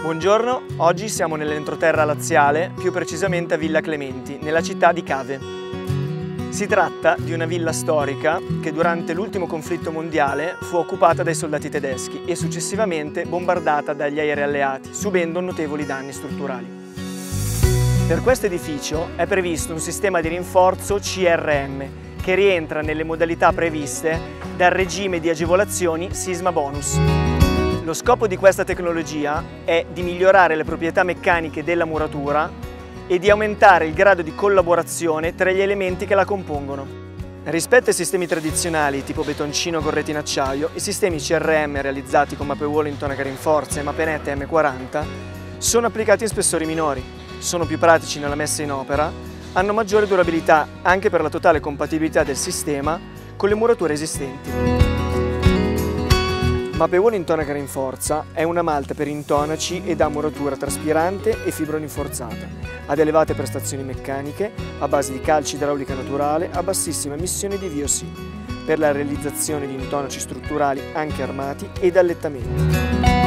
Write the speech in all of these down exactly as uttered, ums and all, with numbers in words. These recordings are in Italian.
Buongiorno, oggi siamo nell'entroterra laziale, più precisamente a Villa Clementi, nella città di Cave. Si tratta di una villa storica che durante l'ultimo conflitto mondiale fu occupata dai soldati tedeschi e successivamente bombardata dagli aerei alleati, subendo notevoli danni strutturali. Per questo edificio è previsto un sistema di rinforzo C R M che rientra nelle modalità previste dal regime di agevolazioni Sisma Bonus. Lo scopo di questa tecnologia è di migliorare le proprietà meccaniche della muratura e di aumentare il grado di collaborazione tra gli elementi che la compongono. Rispetto ai sistemi tradizionali tipo betoncino con reti in acciaio, i sistemi C R M realizzati con Mappewall Intonaca Rinforza e Mappenette M quaranta sono applicati in spessori minori, sono più pratici nella messa in opera, hanno maggiore durabilità anche per la totale compatibilità del sistema con le murature esistenti. Mappewall Intonaca Rinforza è una malta per intonaci ed ha muratura traspirante e fibrorinforzata, ad elevate prestazioni meccaniche, a base di calce idraulica naturale, a bassissima emissione di V O C, per la realizzazione di intonaci strutturali anche armati ed allettamenti.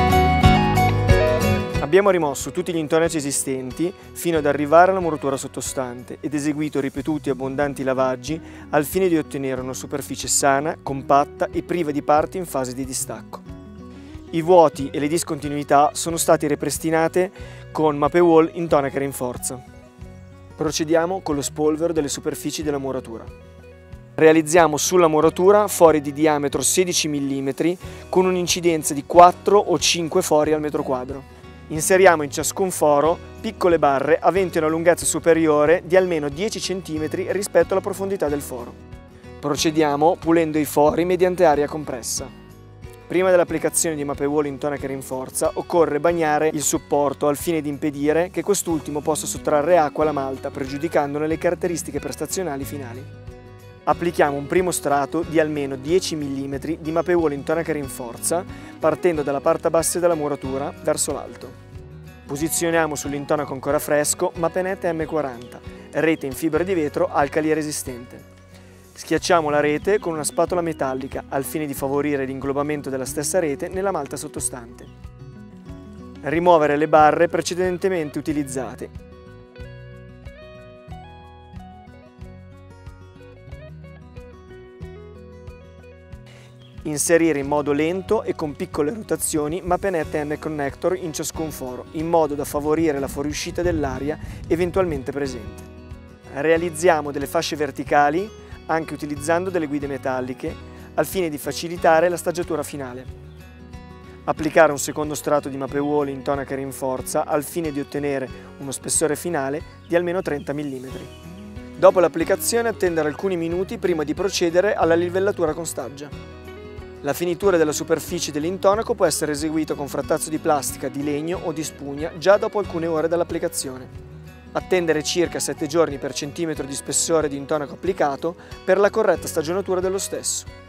Abbiamo rimosso tutti gli intonaci esistenti fino ad arrivare alla muratura sottostante ed eseguito ripetuti e abbondanti lavaggi al fine di ottenere una superficie sana, compatta e priva di parti in fase di distacco. I vuoti e le discontinuità sono stati ripristinate con Mappewall Intonaca Rinforza. Procediamo con lo spolvero delle superfici della muratura. Realizziamo sulla muratura fori di diametro sedici millimetri con un'incidenza di quattro o cinque fori al metro quadro. Inseriamo in ciascun foro piccole barre aventi una lunghezza superiore di almeno dieci centimetri rispetto alla profondità del foro. Procediamo pulendo i fori mediante aria compressa. Prima dell'applicazione di Mappewall Intonaca Rinforza occorre bagnare il supporto al fine di impedire che quest'ultimo possa sottrarre acqua alla malta, pregiudicandone le caratteristiche prestazionali finali. Applichiamo un primo strato di almeno dieci millimetri di Mappewall Intonaca Rinforza partendo dalla parte bassa della muratura verso l'alto. Posizioniamo sull'intonaco ancora fresco Mappenette M quaranta, rete in fibra di vetro alcali resistente. Schiacciamo la rete con una spatola metallica al fine di favorire l'inglobamento della stessa rete nella malta sottostante. Rimuovere le barre precedentemente utilizzate. Inserire in modo lento e con piccole rotazioni Mappenette M Connector in ciascun foro, in modo da favorire la fuoriuscita dell'aria eventualmente presente. Realizziamo delle fasce verticali, anche utilizzando delle guide metalliche, al fine di facilitare la staggiatura finale. Applicare un secondo strato di Mappewall Intonaca Rinforza al fine di ottenere uno spessore finale di almeno trenta millimetri. Dopo l'applicazione attendere alcuni minuti prima di procedere alla livellatura con staggia. La finitura della superficie dell'intonaco può essere eseguita con frattazzo di plastica, di legno o di spugna già dopo alcune ore dall'applicazione. Attendere circa sette giorni per centimetro di spessore di intonaco applicato per la corretta stagionatura dello stesso.